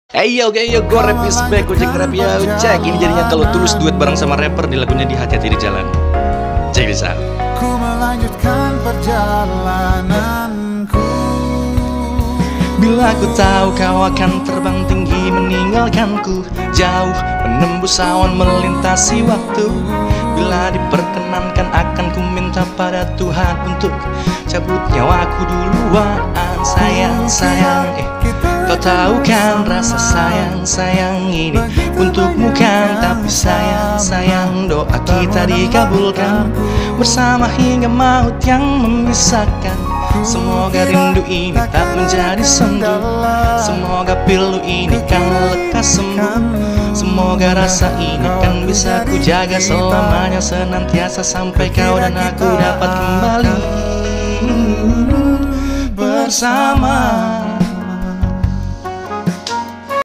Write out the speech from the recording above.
Oke, gue rap is back, gue cek rap ya, cek. Ini jadinya kalau Tulus duet bareng sama rapper di lagunya di Hati-Hati di Jalan. Cek bisa. Ku melanjutkan perjalananku. Bila ku tahu kau akan terbang tinggi meninggalkanku, jauh menembus awan melintasi waktu. Bila diperkenankan akan ku minta pada Tuhan untuk cabut nyawaku duluan. Sayang, kau tahu kan rasa sayang ini untukmu kan. Tapi sayang doa kita dikabulkan, bersama hingga maut yang memisahkan. Semoga rindu ini tak menjadi sendu, semoga pilu ini kan lekas sembuh. Semoga rasa ini kan bisa ku jaga selamanya, senantiasa sampai kau dan aku dapat kembali bersama.